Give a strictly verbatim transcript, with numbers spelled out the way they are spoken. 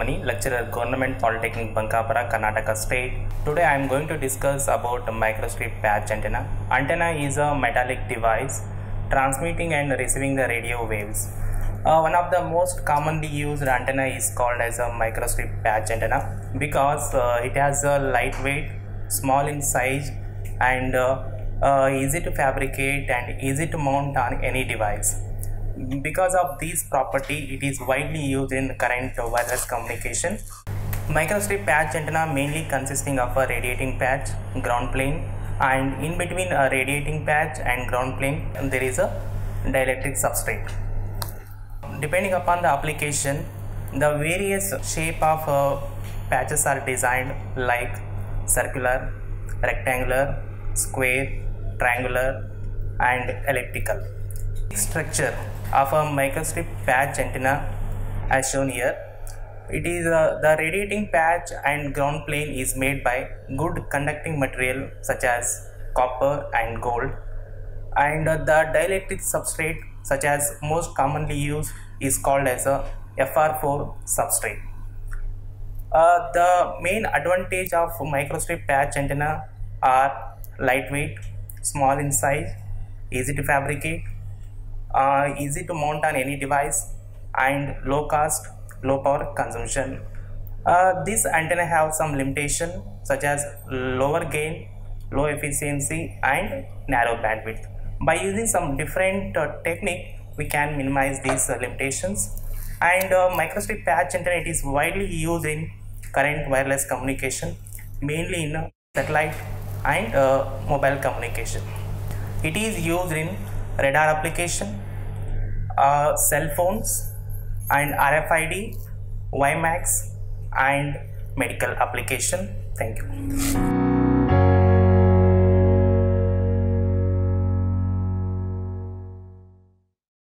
Subramani, lecturer, Government Polytechnic, Bankapura, Karnataka State. Today I am going to discuss about microstrip patch antenna. Antenna is a metallic device transmitting and receiving the radio waves. Uh, one of the most commonly used antenna is called as a microstrip patch antenna because uh, it has a lightweight, small in size, and uh, uh, easy to fabricate and easy to mount on any device. Because of this property, it is widely used in current wireless communication. Microstrip patch antenna mainly consisting of a radiating patch, ground plane, and in between a radiating patch and ground plane there is a dielectric substrate. Depending upon the application, the various shape of uh, patches are designed like circular, rectangular, square, triangular, and elliptical. Structure of a microstrip patch antenna as shown here. It is uh, the radiating patch and ground plane is made by good conducting material such as copper and gold, and uh, the dielectric substrate such as most commonly used is called as a F R four substrate. Uh, the main advantage of microstrip patch antenna are lightweight, small in size, easy to fabricate, uh, easy to mount on any device, and low cost, low power consumption. Uh, this antenna have some limitation such as lower gain, low efficiency, and narrow bandwidth. By using some different uh, technique, we can minimize these uh, limitations. And uh, microstrip patch antenna, it is widely used in current wireless communication, mainly in uh, satellite and uh, mobile communication. It is used in radar application, uh, cell phones, and R F I D, WiMAX, and medical application. Thank you.